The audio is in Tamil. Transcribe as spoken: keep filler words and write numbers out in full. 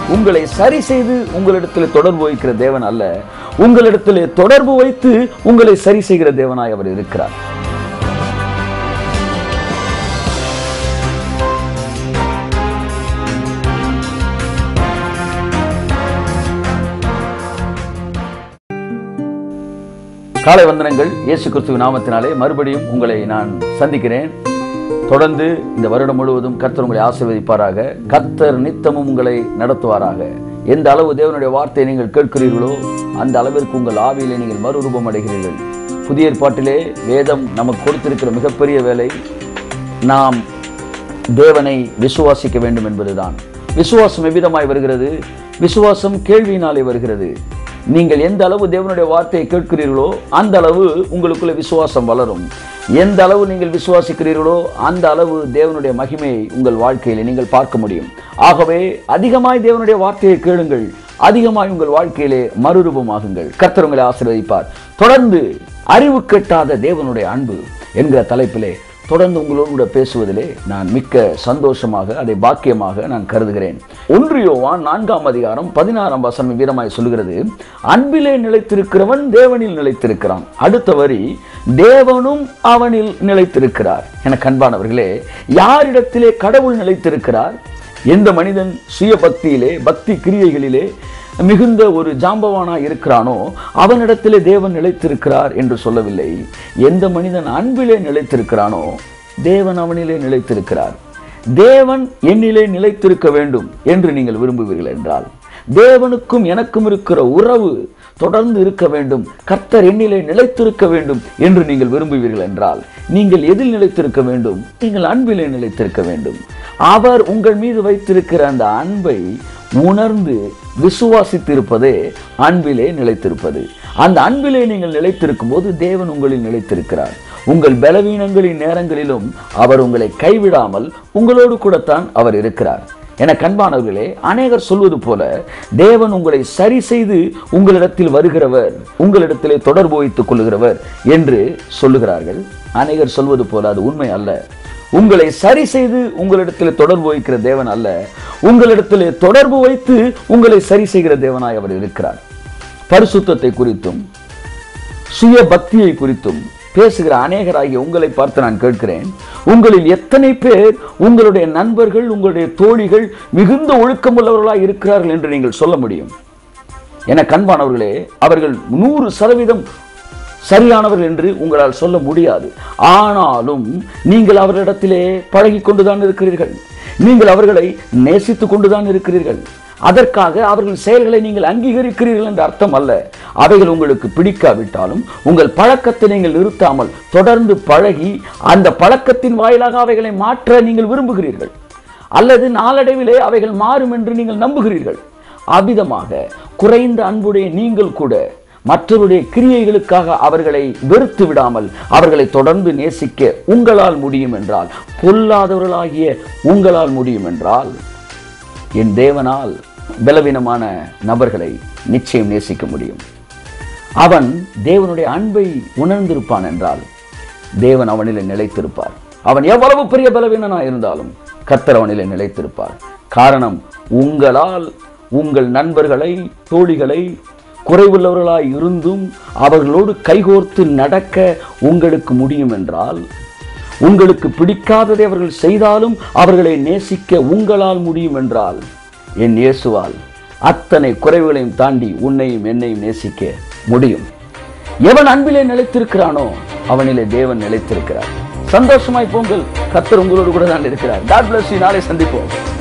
உங்களை சரி செய்து உங்களிடத்தில் தொடர்பு வைக்கிற தேவன் அல்ல, உங்களிடத்தில் தொடர்பு வைத்து உங்களை சரி செய்கிற தேவனாய் அவர் இருக்கிறார். காலை வந்தனங்கள். இயேசு கிறிஸ்துவின் நாமத்தினாலே மறுபடியும் உங்களை நான் சந்திக்கிறேன். தொடர்ந்து இந்த வருடம் முழுவதும் கர்த்தர் உங்களை ஆசீர்வதிப்பாராக. கர்த்தர் நித்தமும் உங்களை நடத்துவாராக. எந்த அளவு தேவனுடைய வார்த்தையை நீங்கள் கேட்கிறீர்களோ அந்த அளவிற்கு உங்கள் ஆவியிலே நீங்கள் மறுரூபம் அடைகிறீர்கள். புதிய ஏற்பாட்டிலே வேதம் நமக்கு கொடுத்திருக்கிற மிகப்பெரிய வேலை நாம் தேவனை விசுவாசிக்க வேண்டும் என்பதுதான். விசுவாசம் எவ்விதமாய் வருகிறது? விசுவாசம் கேள்வியினாலே வருகிறது. நீங்கள் எந்த அளவு தேவனுடைய வார்த்தையை கேட்கிறீர்களோ அந்த அளவு உங்களுக்குள்ள விசுவாசம் வளரும். எந்த அளவு நீங்கள் விசுவாசிக்கிறீர்களோ அந்த அளவு தேவனுடைய மகிமையை உங்கள் வாழ்க்கையிலே நீங்கள் பார்க்க முடியும். ஆகவே அதிகமாய் தேவனுடைய வார்த்தையை கேளுங்கள், அதிகமாய் உங்கள் வாழ்க்கையிலே மறுரூபமாகுங்கள். கர்த்தர் உங்களை ஆசீர்வதிப்பார். தொடர்ந்து அறிவு கெட்டாத தேவனுடைய அன்பு என்கிற தலைப்பிலே தொடர்ந்து உங்களோடு கூட பேசுவதிலே நான் மிக்க சந்தோஷமாக, அதை பாக்கியமாக நான் கருதுகிறேன். ஒன்று யோவான் நான்காம் அதிகாரம் பதினாறாம் வசனம் வீரமாய் சொல்கிறது, அன்பிலே நிலைத்திருக்கிறவன் தேவனில் நிலைத்திருக்கிறான். அடுத்த வரி, தேவனும் அவனில் நிலைத்திருக்கிறார். என கண்பானவர்களே, யாரிடத்திலே கடவுள் நிலைத்திருக்கிறார்? எந்த மனிதன் சுய பக்தியிலே, பக்தி கிரியைகளிலே மிகுந்த ஒரு ஜாம்பவானா இருக்கிறானோ அவனிடத்திலே தேவன் நிலைத்திருக்கிறார் என்று சொல்லவில்லை. எந்த மனிதன் அன்பிலே நிலைத்திருக்கிறானோ தேவன் அவனிலே நிலைத்திருக்கிறார். தேவன் என்னிலே நிலைத்திருக்க வேண்டும் என்று நீங்கள் விரும்புவீர்கள் என்றால், தேவனுக்கும் எனக்கும் இருக்கிற உறவு தொடர்ந்து இருக்க வேண்டும், கர்த்தர் என்னிலே நிலைத்திருக்க வேண்டும் என்று நீங்கள் விரும்புவீர்கள் என்றால், நீங்கள் எதில் நிலைத்திருக்க வேண்டும்? நீங்கள் அன்பிலே நிலைத்திருக்க வேண்டும். அவர் உங்கள் மீது வைத்திருக்கிற அந்த அன்பை உணர்ந்து விசுவாசித்திருப்பதே அன்பிலே நிலைத்திருப்பது. அந்த அன்பிலே நீங்கள் நிலைத்திருக்கும் போது தேவன் உங்களில் நிலைத்திருக்கிறார். உங்கள் பலவீனங்களின் நேரங்களிலும் அவர் உங்களை கைவிடாமல் உங்களோடு கூடத்தான் அவர் இருக்கிறார். என கண்பானவர்களே, அநேகர் சொல்வது போல தேவன் உங்களை சரி செய்து உங்களிடத்தில் வருகிறவர், உங்களிடத்திலே தொடர்பு வைத்துக் கொள்ளுகிறவர் என்று சொல்லுகிறார்கள். அநேகர் சொல்வது போல அது உண்மை அல்ல. உங்களை சரி செய்து உங்களிடத்தில் தொடர்பு வைக்கிற தேவன் அல்ல, உங்களிடத்திலே தொடர்பு வைத்து உங்களை சரி செய்கிற தேவனாய் அவர் இருக்கிறார். பரிசுத்தத்தை குறித்தும் சுய பக்தியை குறித்தும் பேசுகிற அநேகராகிய உங்களை பார்த்து நான் கேட்கிறேன், உங்களில் எத்தனை பேர் உங்களுடைய நண்பர்கள், உங்களுடைய தோழிகள் மிகுந்த ஒழுக்கமுள்ளவர்களாய் இருக்கிறார்கள் என்று நீங்கள் சொல்ல முடியும்? என கண்பானவர்களே, அவர்கள் நூறு சதவீதம் சரியானவர்கள் என்று உங்களால் சொல்ல முடியாது. ஆனாலும் நீங்கள் அவர்களிடத்திலே பழகி கொண்டுதான் இருக்கிறீர்கள், நீங்கள் அவர்களை நேசித்துக் கொண்டுதான் இருக்கிறீர்கள். அதற்காக அவர்கள் செயல்களை நீங்கள் அங்கீகரிக்கிறீர்கள் என்ற அர்த்தம் அல்ல. அவைகள் உங்களுக்கு பிடிக்காவிட்டாலும் உங்கள் பழக்கத்தை நீங்கள் நிறுத்தாமல் தொடர்ந்து பழகி அந்த பழக்கத்தின் வாயிலாக அவைகளை மாற்ற நீங்கள் விரும்புகிறீர்கள், அல்லது நாளடைவிலே அவைகள் மாறும் என்று நீங்கள் நம்புகிறீர்கள். அவ்விதமாக குறைந்த அன்புடைய நீங்கள் கூட மற்றவருடைய கிரியைகளுக்காக அவர்களை வெறுத்து விடாமல் அவர்களை தொடர்ந்து நேசிக்க உங்களால் முடியும் என்றால், பொல்லாதவர்களாகிய உங்களால் முடியும் என்றால், என் தேவனால் பலவீனமான நபர்களை நிச்சயம் நேசிக்க முடியும். அவன் தேவனுடைய அன்பை உணர்ந்திருப்பான் என்றால் தேவன் அவனிலே நிலைத்திருப்பார். அவன் எவ்வளவு பெரிய பலவீனனா இருந்தாலும் கர்த்தர் அவனிலே நிலைத்திருப்பார். காரணம், உங்களால் உங்கள் நண்பர்களை, தோழிகளை குறைவுள்ளவர்களாய் இருந்தும் அவர்களோடு கைகோர்த்து நடக்க உங்களுக்கு முடியும் என்றால், உங்களுக்கு பிடிக்காததை அவர்கள் செய்தாலும் அவர்களை நேசிக்க உங்களால் முடியும் என்றால், என் இயேசுவால் அத்தனை குறைவுகளையும் தாண்டி உன்னையும் என்னையும் நேசிக்க முடியும். எவன் அன்பிலே நிலைத்திருக்கிறானோ அவனிலே தேவன் நிலைத்திருக்கிறார். சந்தோஷமாய் போங்கள், கர்த்தர் உங்களோடு கூட தான் இருக்கிறார். God bless you. நாளை சந்திப்போம்.